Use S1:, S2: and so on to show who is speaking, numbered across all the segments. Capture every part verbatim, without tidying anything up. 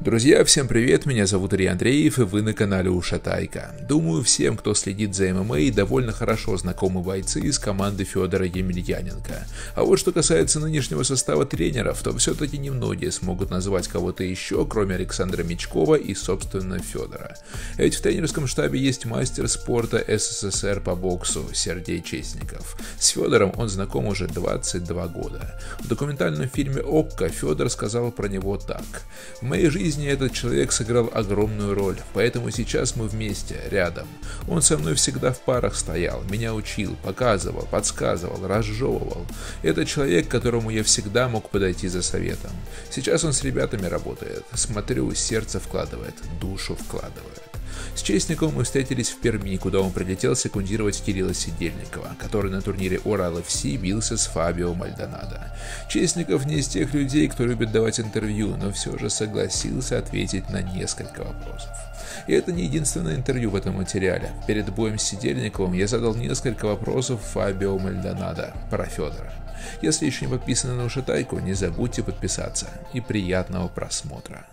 S1: Друзья, всем привет, меня зовут Илья Андреев, и вы на канале Ушатайка. Думаю, всем, кто следит за эм эм а, довольно хорошо знакомы бойцы из команды Федора Емельяненко. А вот что касается нынешнего состава тренеров, то все-таки немногие смогут назвать кого-то еще, кроме Александра Мечкова и, собственно, Федора. Ведь в тренерском штабе есть мастер спорта эс эс эс эр по боксу Сергей Честников. С Федором он знаком уже двадцать два года. В документальном фильме «Окко» Федор сказал про него так: «В моей жизни В жизни этот человек сыграл огромную роль, поэтому сейчас мы вместе, рядом. Он со мной всегда в парах стоял, меня учил, показывал, подсказывал, разжевывал. Это человек, к которому я всегда мог подойти за советом. Сейчас он с ребятами работает. Смотрю, сердце вкладывает, душу вкладывает». С Честниковым мы встретились в Перми, куда он прилетел секундировать Кирилла Сидельникова, который на турнире Урал эф си бился с Фабио Мальдонадо. Честников не из тех людей, кто любит давать интервью, но все же согласился ответить на несколько вопросов. И это не единственное интервью в этом материале. Перед боем с Сидельниковым я задал несколько вопросов Фабио Мальдонадо про Федора. Если еще не подписаны на Ушатайку, не забудьте подписаться. И приятного просмотра.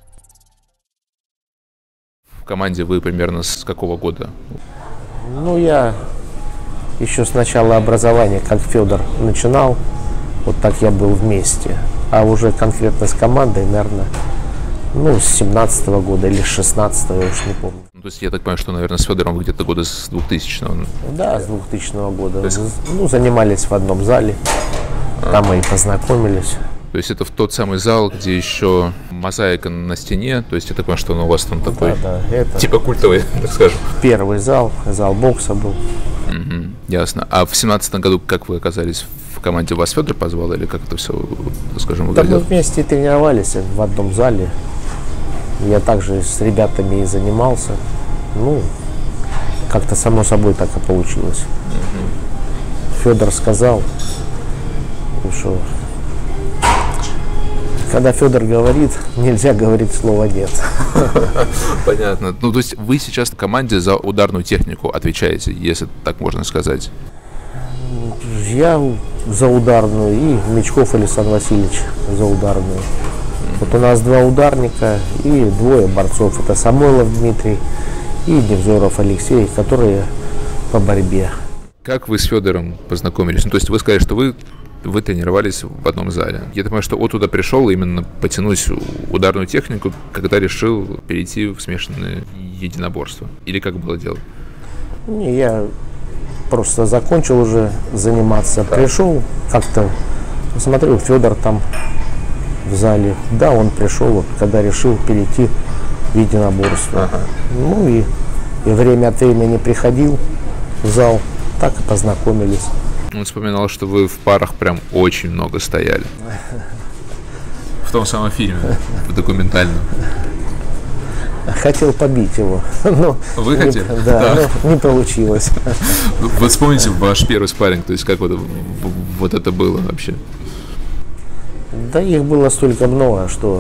S1: В команде вы примерно с какого года?
S2: Ну, я еще с начала образования, как Федор начинал, вот так я был вместе. А уже конкретно с командой, наверное, ну, с семнадцатого года или с шестнадцатого, я уж не помню.
S1: Ну, то есть я так понимаю, что, наверное, с Федором вы где-то года с двухтысячного?
S2: Да, с двухтысячного года.
S1: есть...
S2: Ну, занимались в одном зале, а. там мы и познакомились.
S1: То есть это в тот самый зал, где еще мозаика на стене, то есть я так понимаю, что он у вас там такой,
S2: да, да, это
S1: типа культовый, так скажем.
S2: Первый зал, зал бокса был.
S1: Угу, ясно. А в семнадцатом году как вы оказались в команде? Вас Федор позвал или как это все, скажем, выглядело?
S2: Да, мы вместе тренировались в одном зале. Я также с ребятами и занимался. Ну, как-то само собой так и получилось. Угу. Федор сказал, что когда Федор говорит, нельзя говорить слово «нет».
S1: Понятно. Ну, то есть вы сейчас в команде за ударную технику отвечаете, если так можно сказать?
S2: Я за ударную, и Мечков Александр Васильевич за ударную. Mm-hmm. Вот у нас два ударника и двое борцов. Это Самойлов Дмитрий и Невзоров Алексей, которые по борьбе.
S1: Как вы с Федором познакомились? Ну, то есть вы сказали, что вы Вы тренировались в одном зале. Я думаю, что он туда пришел именно потянуть ударную технику, когда решил перейти в смешанное единоборство. Или как было дело?
S2: Не, я просто закончил уже заниматься. Да. Пришел как-то, посмотрел, Федор там в зале. Да, он пришел, вот, когда решил перейти в единоборство. Ага. Ну и, и время от времени приходил в зал, так и познакомились.
S1: Он вспоминал, что вы в парах прям очень много стояли. В том самом фильме, в документальном.
S2: Хотел побить его. Но
S1: вы
S2: не,
S1: хотели?
S2: Да, да. Но не получилось.
S1: Вы вспомните ваш первый спарринг, то есть как вот, вот это было вообще?
S2: Да их было столько много, что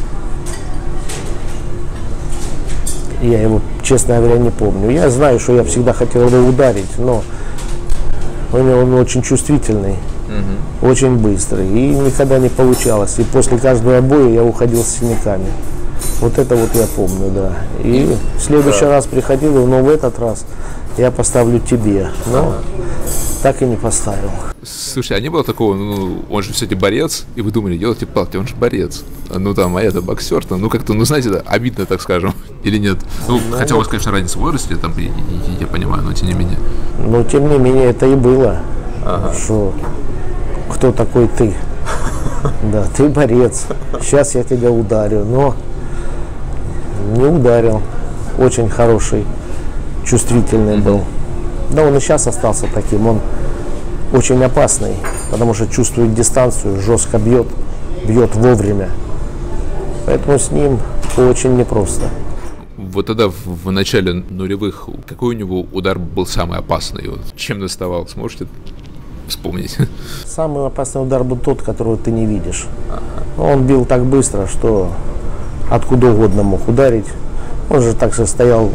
S2: я его, честно говоря, не помню. Я знаю, что я всегда хотел его ударить, но он, он очень чувствительный, угу. очень быстрый, и никогда не получалось. И после каждого боя я уходил с синяками. Вот это вот я помню, да. И в следующий да. раз приходил, но в этот раз я поставлю тебе. Но ага. так и не поставил.
S1: Слушай, а не было такого, ну, он же все-таки борец, и вы думали, елки-палки, он же борец. Ну там, а это боксер, там, ну как-то, ну знаете, да, обидно, так скажем, или нет? Ну, ну хотя у вас, конечно, разница в возрасте, там, я, я понимаю, но тем не менее.
S2: Ну, тем не менее, это и было, ага. что кто такой ты? Да, ты борец, сейчас я тебя ударю, но не ударил, очень хороший, чувствительный был. Да, он и сейчас остался таким, он очень опасный, потому что чувствует дистанцию, жестко бьет, бьет вовремя. Поэтому с ним очень непросто.
S1: Вот тогда, в, в начале нулевых, какой у него удар был самый опасный? Вот, чем доставал? Сможете вспомнить?
S2: Самый опасный удар был тот, которого ты не видишь. Ага. Он бил так быстро, что откуда угодно мог ударить. Он же так же стоял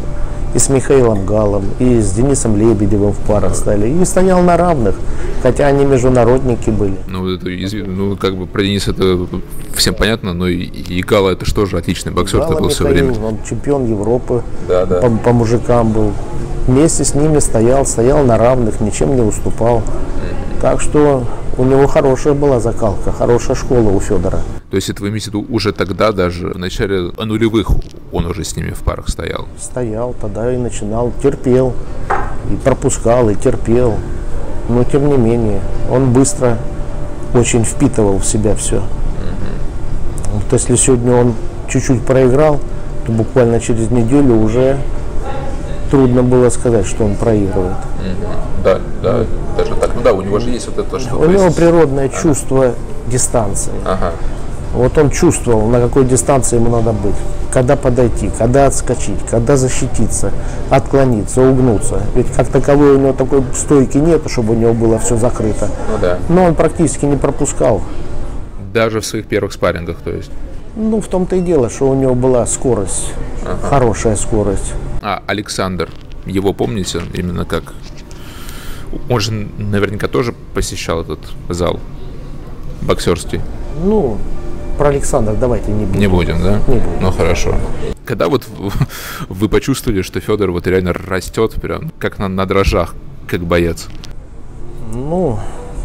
S2: и с Михаилом Галом, и с Денисом Лебедевым в парах стали. И стоял на равных, хотя они международники были.
S1: Ну, это, ну как бы про Дениса это всем понятно, но и, и Гала это что же отличный боксер
S2: Гала
S1: был в свое
S2: Михаил,
S1: время.
S2: Он чемпион Европы,
S1: да, да.
S2: По, по мужикам был. Вместе с ними стоял, стоял на равных, ничем не уступал. Mm-hmm. Так что у него хорошая была закалка, хорошая школа у Федора.
S1: То есть это вы имеете в виду уже тогда, даже в начале нулевых, он уже с ними в парах стоял?
S2: Стоял, тогда и начинал, терпел, и пропускал, и терпел. Но тем не менее, он быстро очень впитывал в себя все. Mm-hmm. Вот если сегодня он чуть-чуть проиграл, то буквально через неделю уже трудно было сказать, что он проигрывает.
S1: Mm-hmm. Да, да, даже так. Ну да, у него же есть вот это что-то.
S2: У него
S1: есть...
S2: природное
S1: ага.
S2: чувство дистанции.
S1: Ага.
S2: Вот он чувствовал, на какой дистанции ему надо быть, когда подойти, когда отскочить, когда защититься, отклониться, угнуться. Ведь как таковой у него такой стойки нет, чтобы у него было все закрыто.
S1: Ну да.
S2: Но он практически не пропускал.
S1: Даже в своих первых спаррингах, то есть?
S2: Ну, в том-то и дело, что у него была скорость, ага. хорошая скорость.
S1: А Александр, его помните именно как? Он же наверняка тоже посещал этот зал боксерский.
S2: Ну, про Александра давайте не будем.
S1: Не будем, да?
S2: Не будем.
S1: Ну хорошо. Когда вот вы почувствовали, что Федор вот реально растет прям как на, на дрожжах, как боец?
S2: Ну,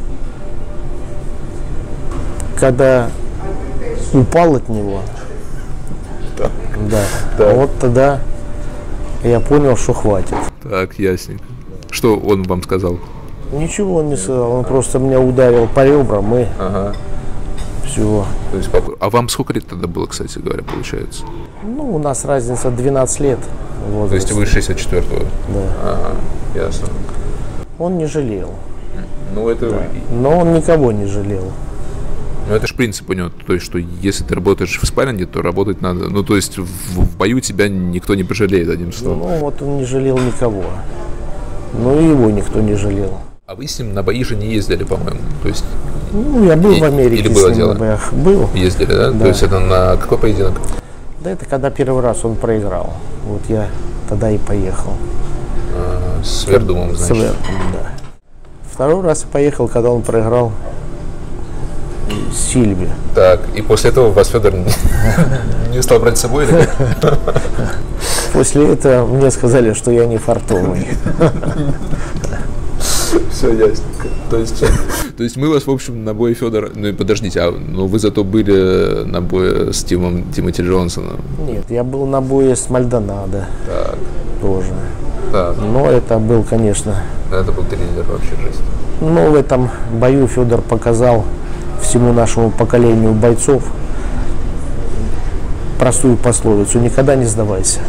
S2: когда упал от него,
S1: так.
S2: да,
S1: так.
S2: вот тогда я понял, что хватит.
S1: Так, ясненько. Что он вам сказал?
S2: Ничего он не сказал, он просто меня ударил по ребрам и
S1: ага.
S2: все.
S1: То есть, а вам сколько лет тогда было, кстати говоря, получается?
S2: Ну, у нас разница двенадцать лет в
S1: То есть вы шестьдесят четвёртого?
S2: Да.
S1: Ага, ясно.
S2: Он не жалел.
S1: Ну, это...
S2: Да. Но он никого не жалел.
S1: Ну, это же принцип у него, то есть, что если ты работаешь в спарринге, то работать надо, ну, то есть, в, в бою тебя никто не пожалеет, одним словом.
S2: Ну, вот он не жалел никого, но и его никто не жалел.
S1: А вы с ним на бои же не ездили, по-моему, то есть...
S2: Ну, я был и, в Америке
S1: или было
S2: с ним
S1: дело?
S2: на боях. Был.
S1: Ездили, да?
S2: Да?
S1: То есть, это на какой поединок?
S2: Да это когда первый раз он проиграл, вот я тогда и поехал.
S1: А, с Вердумом, значит?
S2: С Вердумом, да. Второй раз я поехал, когда он проиграл Сильве.
S1: Так, и после этого вас Федор не стал брать с собой? Или?
S2: После этого мне сказали, что я не фартовый.
S1: Все ясненько. То есть, то есть мы вас, в общем, на бой Федора... Ну, подождите, а ну, вы зато были на бое с Тимом Тимоти Джонсоном?
S2: Нет, я был на бое с Мальдонадо.
S1: Так.
S2: Тоже.
S1: Так.
S2: Но это был, конечно...
S1: Это был триллер вообще жизнь.
S2: Но в этом бою Федор показал всему нашему поколению бойцов простую пословицу: никогда не сдавайся.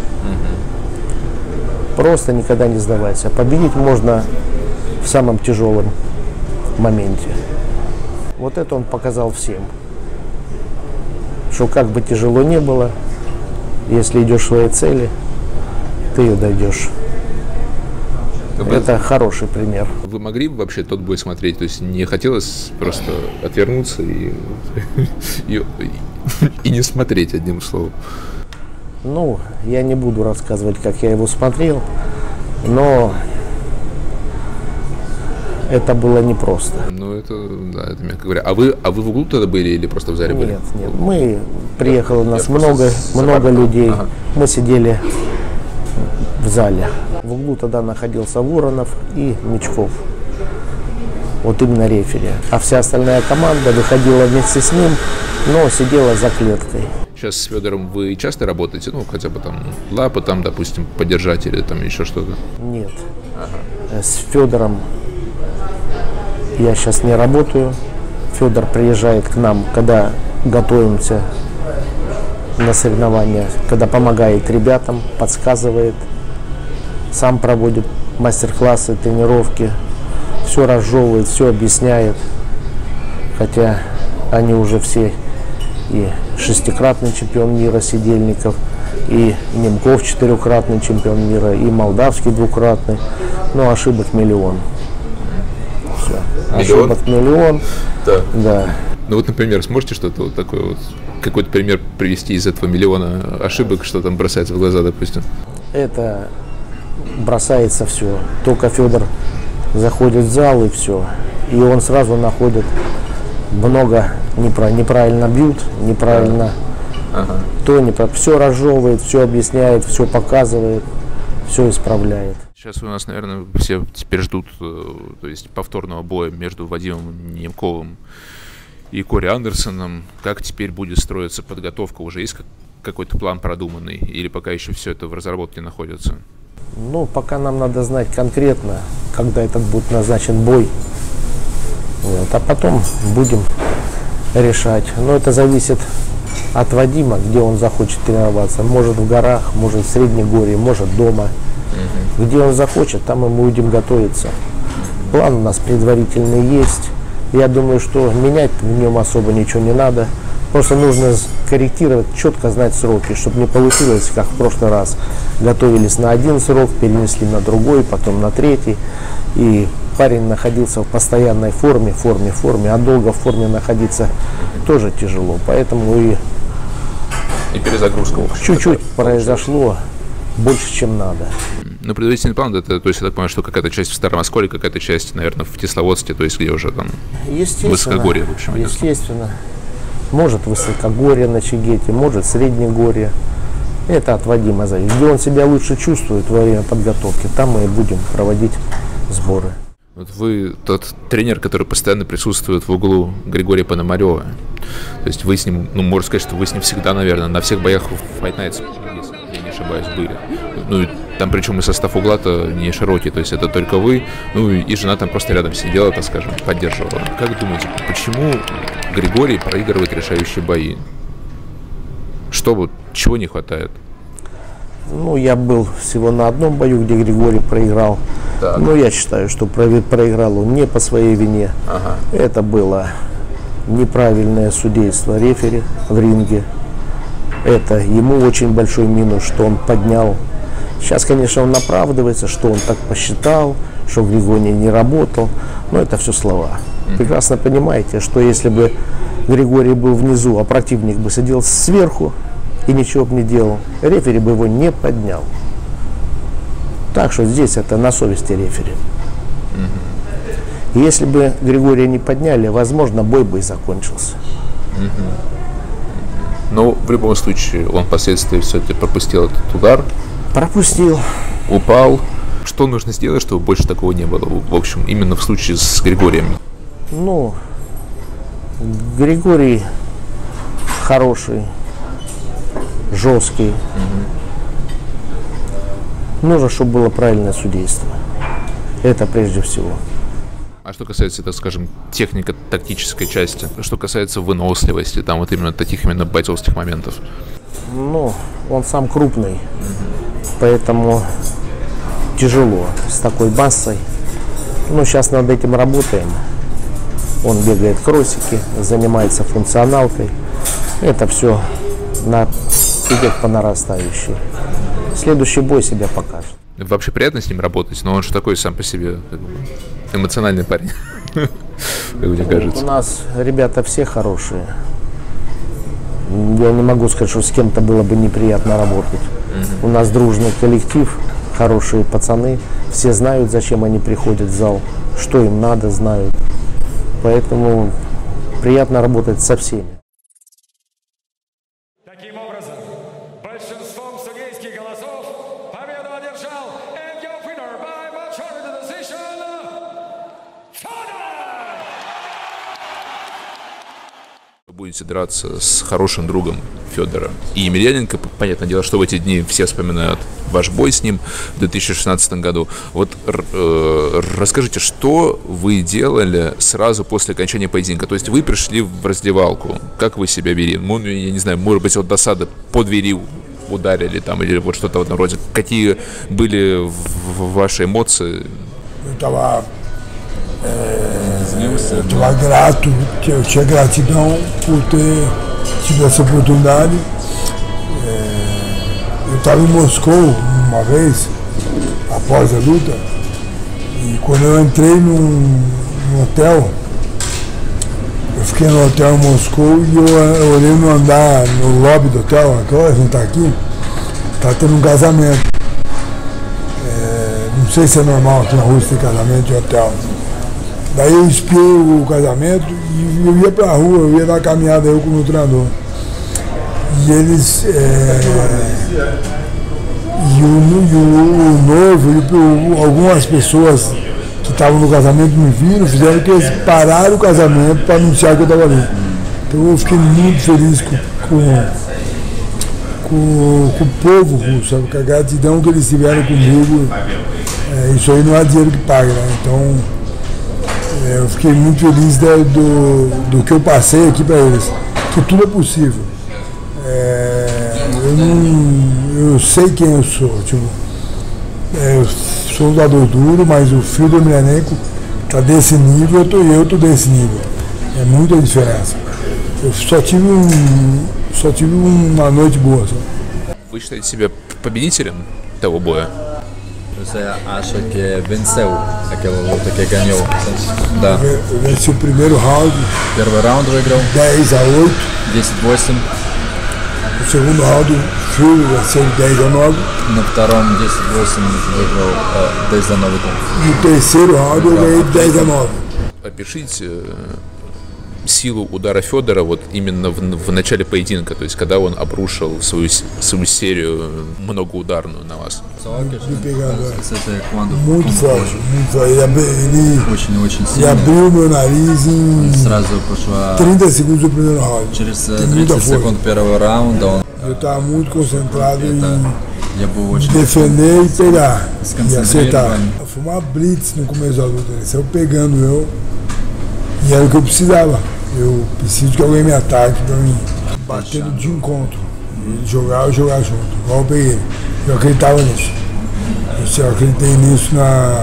S2: Угу. Просто никогда не сдавайся. Победить можно в самом тяжелом моменте. Вот это он показал всем. Что как бы тяжело не было, если идешь к своей цели, ты ее дойдешь. Вы, это хороший пример.
S1: Вы могли бы вообще тот бой смотреть? То есть не хотелось просто отвернуться и, и, и не смотреть, одним словом?
S2: Ну, я не буду рассказывать, как я его смотрел, но это было непросто.
S1: Ну, это, да, это мягко говоря. А вы, а вы в углу тогда были или просто в зале были?
S2: Нет, нет. Мы, приехало
S1: я,
S2: нас
S1: я
S2: много, много людей.
S1: Ага.
S2: Мы сидели в зале. В углу тогда находился Воронов и Мечков. Вот именно рефери. А вся остальная команда выходила вместе с ним, но сидела за клеткой.
S1: Сейчас с Федором вы часто работаете? Ну, хотя бы там лапы, там, допустим, поддержать или там еще что-то?
S2: Нет. Ага. С Федором я сейчас не работаю. Федор приезжает к нам, когда готовимся на соревнования, когда помогает ребятам, подсказывает, сам проводит мастер-классы, тренировки, все разжевывает, все объясняет. Хотя они уже все и шестикратный чемпион мира Сидельников, и Немков четырехкратный чемпион мира, и Молдавский двукратный, но ошибок миллион. Все.
S1: Миллион?
S2: Ошибок миллион.
S1: Да.
S2: Да.
S1: Ну вот, например, сможете что-то вот такое вот, какой-то пример привести из этого миллиона ошибок, что там бросается в глаза, допустим?
S2: Это бросается все. Только Федор заходит в зал и все. И он сразу находит много неправ... неправильно бьют, неправильно ага. то неправильно. Все разжевывает, все объясняет, все показывает, все исправляет.
S1: Сейчас у нас, наверное, все теперь ждут, то есть повторного боя между Вадимом Немковым и Кори Андерсоном. Как теперь будет строиться подготовка? Уже есть какой-то план продуманный или пока еще все это в разработке находится?
S2: Ну, пока нам надо знать конкретно, когда этот будет назначен бой. Вот, а потом будем решать. Но это зависит от Вадима, где он захочет тренироваться. Может в горах, может в Среднегорье, может дома. Угу. Где он захочет, там и мы будем готовиться. План у нас предварительный есть. Я думаю, что менять в нем особо ничего не надо. Просто нужно корректировать, четко знать сроки, чтобы не получилось, как в прошлый раз. Готовились на один срок, перенесли на другой, потом на третий. И парень находился в постоянной форме, форме, форме, а долго в форме находиться тоже тяжело. Поэтому и,
S1: и перезагрузка
S2: чуть-чуть произошло больше, чем надо.
S1: Ну, предварительный план, это, то есть, я так понимаю, что какая-то часть в Старом Осколе, какая-то часть, наверное, в Кисловодске, то есть, где уже там высокогорье, в общем.
S2: Естественно. Может высокогорье на Чигете, может Среднегорье. Это от Вадима зависит. Где он себя лучше чувствует во время подготовки, там мы и будем проводить сборы.
S1: Вот вы тот тренер, который постоянно присутствует в углу Григория Пономарева. То есть вы с ним, ну, можно сказать, что вы с ним всегда, наверное, на всех боях в Fight Nights, если я не ошибаюсь, были. Ну, и там причем и состав угла-то не широкий, то есть это только вы, ну, и жена там просто рядом сидела, так скажем, поддерживала. Как думаете, почему Григорий проигрывает решающие бои? Что вот, чего не хватает?
S2: Ну, я был всего на одном бою, где Григорий проиграл. Так. Но я считаю, что проиграл он не по своей вине. Ага. Это было неправильное судейство рефери в ринге. Это ему очень большой минус, что он поднял. Сейчас, конечно, он оправдывается, что он так посчитал, что Григорий не работал. Но это все слова. Прекрасно понимаете, что если бы Григорий был внизу, а противник бы сидел сверху и ничего бы не делал, рефери бы его не поднял. Так что здесь это на совести рефери. Mm-hmm. Если бы Григория не подняли, возможно, бой бы и закончился.
S1: Mm-hmm. Но в любом случае он впоследствии все-таки пропустил этот удар.
S2: Пропустил.
S1: Упал. Что нужно сделать, чтобы больше такого не было? В общем, именно в случае с Григорием.
S2: Ну, Григорий хороший, жесткий. Mm-hmm. Нужно, чтобы было правильное судейство. Это прежде всего.
S1: А что касается, так скажем, технико-тактической части, что касается выносливости, там вот именно таких именно бойцовских моментов?
S2: Ну, он сам крупный, mm-hmm. поэтому тяжело с такой массой. Ну, сейчас над этим работаем. Он бегает кроссики, занимается функционалкой. Это все на... идет по нарастающей. Следующий бой себя покажет.
S1: Вообще приятно с ним работать, но он же такой сам по себе эмоциональный парень, как мне кажется.
S2: У нас ребята все хорошие. Я не могу сказать, что с кем-то было бы неприятно работать. У нас дружный коллектив, хорошие пацаны. Все знают, зачем они приходят в зал, что им надо, знают. Поэтому приятно работать со всеми.
S3: Таким образом, большинством судейских голосов победу одержал and your winner by majority decision, Федор!
S1: Вы будете драться с хорошим другом Федора и Емельяненко. Понятное дело, что в эти дни все вспоминают ваш бой с ним в две тысячи шестнадцатом году. Вот э, расскажите, что вы делали сразу после окончания поединка? То есть вы пришли в раздевалку, как вы себя вели? Ну, я не знаю, может быть, от досады по двери ударили там или вот что-то в этом роде. Какие были в, в ваши эмоции?
S4: Estava é, grato, eu tinha gratidão por ter tido essa oportunidade. Eu estava em Moscou uma vez, após a luta, e quando eu entrei num, num hotel, eu fiquei no hotel em Moscou e eu, eu olhei no andar, no lobby do hotel, agora a gente está aqui, está tendo um casamento. É, Não sei se é normal aqui na Rússia ter casamento em hotel. Daí eu espiei o casamento e eu ia pra rua, eu ia dar uma caminhada eu com o meu treinador. E eles. É, e, o, e o, o noivo e o, algumas pessoas que estavam no casamento me viram, fizeram que eles pararam o casamento para anunciar que eu estava ali. Então eu fiquei muito feliz com, com, com, com o povo russo, sabe? Com a gratidão que eles tiveram comigo. É, isso aí não é dinheiro que paga, né? Então é, eu fiquei muito feliz da, do, do que eu passei aqui para eles, que tudo é possível. É, eu, não, eu sei quem eu sou, tipo, é, eu sou um lutador duro, mas o Fyodor Emelianenko está desse nível e eu estou desse nível. É muita diferença. Eu só tive, um, só tive uma noite boa. Só.
S1: Вы считаете себя победителем того боя?
S5: Você acha que venceu aquela luta que ganhou? Да.
S4: Eu venci o primeiro round.
S5: Первый раунд выиграл.
S4: dez a oito.
S5: десять восемь.
S4: O segundo round, o Fyodor venceu dez a nove.
S5: На втором десять восемь выиграл э, десять ноль.
S4: E o terceiro round eu ganhei dez a nove.
S1: Опишите силу удара Федора вот именно в, в начале поединка, то есть когда он обрушил свою, свою серию многоударную на вас.
S4: Me pegando, muito forte, muito forte. Ele, ele, ele abriu meu nariz em trinta segundos do primeiro round.
S5: Через тридцать секунд первого раунда он...
S4: Eu estava muito concentrado em defender e pegar, e acertar. Foi uma blitz no começo da luta, ele saiu pegando eu, e era o que eu precisava. Eu preciso que alguém me ataque para mim, batendo de encontro. Ele jogar, eu jogar junto, igual eu peguei ele. Eu acreditava nisso. Eu acreditei nisso na...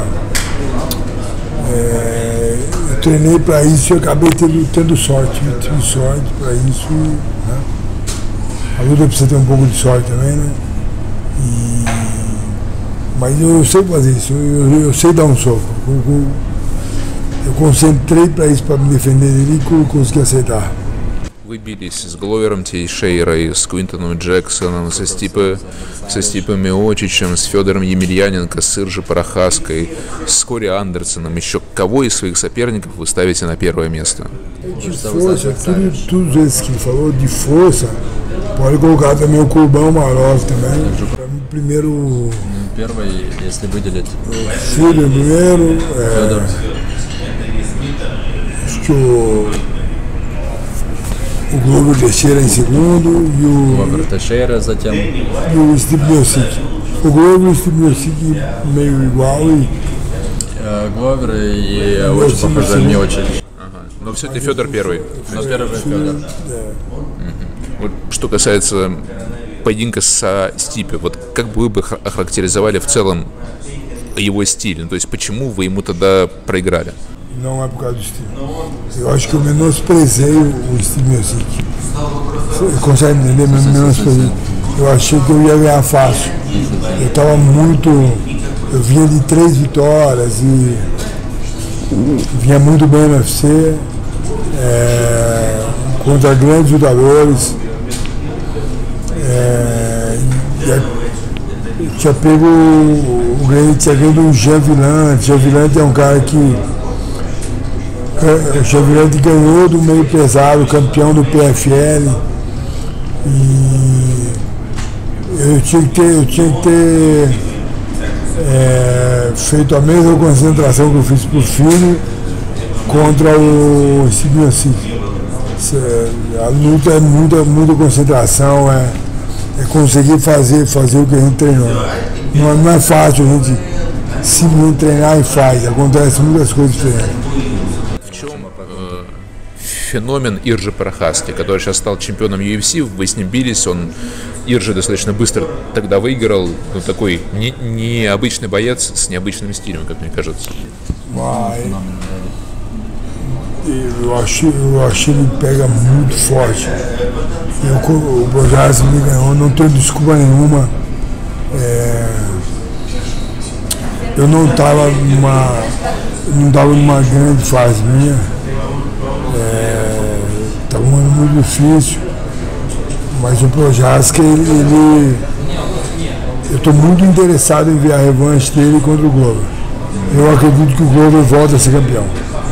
S4: É, eu treinei para isso e acabei tendo, tendo sorte. Eu tive sorte para isso. Né? A luta precisa ter um pouco de sorte também, né? E, mas eu sei fazer isso, eu, eu sei dar um soco. Eu, eu concentrei para isso, para me defender dele e consegui acertar.
S1: Вы бились с Гловером Тейшейрой, с Квинтоном Джексоном, со, Стипе, со Стипом Миочичем, с Федором Емельяненко, с Иржи Парахаской, с Кори Андерсоном. Еще кого из своих соперников вы ставите на первое место?
S4: De força, tudo, tudo isso que ele falou de força, pode colocar também o Kurbão Marov também. Para mim, primeiro.
S5: Первый, если выделить.
S4: Fyodor primeiro. É, acho que o. O Glover Teixeira em segundo e o.
S5: Glover Teixeira, затем.
S4: E o Stipe Miocic. O Glover e o Stipe Miocic meio igual e.
S5: Гловер и очень похоже Миочич.
S1: Но все-таки Федор первый.
S5: Но первый Федор.
S1: Вот, что касается поединка со Стипе, вот как бы вы бы охарактеризовали в целом его стиль? Ну, то есть почему вы ему тогда проиграли?
S4: Não é por causa do Stipe. Eu acho que eu menosprezei o Stipe Miocic. Você consegue me entender? Menosprezei. Eu achei que eu ia ganhar fácil. Eu estava muito. Eu vinha de três vitórias e vinha muito bem no U F C, é, contra grandes lutadores. É, tinha pego o grande, tinha ganho o Jean Villante. Jean Villante é um cara que. O Jean Villante ganhou do meio pesado, campeão do P F L. E eu tinha que ter. Eu tinha que ter É, feito a mesma concentração que eu fiz por filho contra o Stipe Miocic. A luta é muita, muita concentração, é, é conseguir fazer, fazer o que a gente treinou. Não é, não é fácil a gente simplesmente treinar e faz, acontece muitas coisas diferentes.
S1: Феномен Иржи Парахаски, который сейчас стал чемпионом ю эф си, вы с ним бились, он Иржи достаточно быстро тогда выиграл, ну, такой не, необычный боец с необычным стилем, как мне кажется.
S4: Vai. Eu achei, eu achei ele pega muito forte. Eu, o Bojas me ganhou, não tenho desculpa nenhuma. É, eu não estava numa, não estava numa grande fase minha. Estava é, um ano muito difícil. Mas o Projaska, ele, ele, eu estou muito interessado em ver a revanche dele contra o Glover. Eu acredito que o Glover volta a ser campeão.